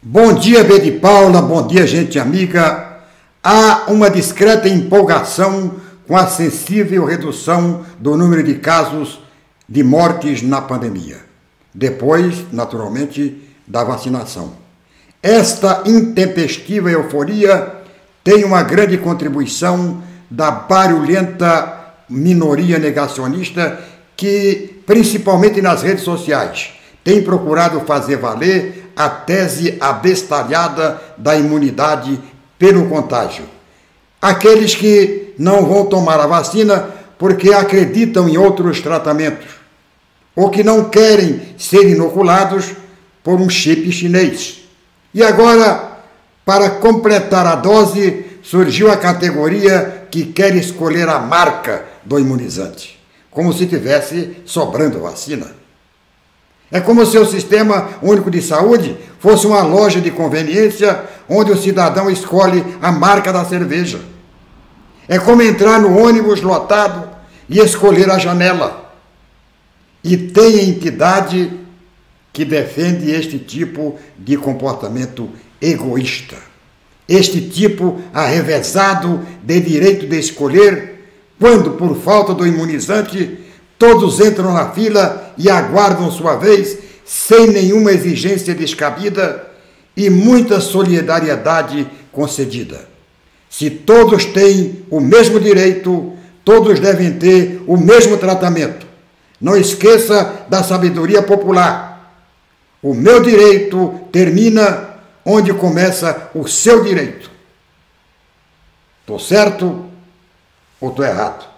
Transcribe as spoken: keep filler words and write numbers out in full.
Bom dia, B de Paula, bom dia, gente amiga. Há uma discreta empolgação com a sensível redução do número de casos de mortes na pandemia, depois, naturalmente, da vacinação. Esta intempestiva euforia tem uma grande contribuição da barulhenta minoria negacionista que, principalmente nas redes sociais, tem procurado fazer valer a tese abestalhada da imunidade pelo contágio. Aqueles que não vão tomar a vacina porque acreditam em outros tratamentos, ou que não querem ser inoculados por um chip chinês. E agora, para completar a dose, surgiu a categoria que quer escolher a marca do imunizante, como se tivesse sobrando vacina. É como se o Sistema Único de Saúde fosse uma loja de conveniência onde o cidadão escolhe a marca da cerveja. É como entrar no ônibus lotado e escolher a janela. E tem entidade que defende este tipo de comportamento egoísta. Este tipo arrevezado de direito de escolher, quando, por falta do imunizante, todos entram na fila e aguardam sua vez, sem nenhuma exigência descabida e muita solidariedade concedida. Se todos têm o mesmo direito, todos devem ter o mesmo tratamento. Não esqueça da sabedoria popular. O meu direito termina onde começa o seu direito. Estou certo ou estou errado?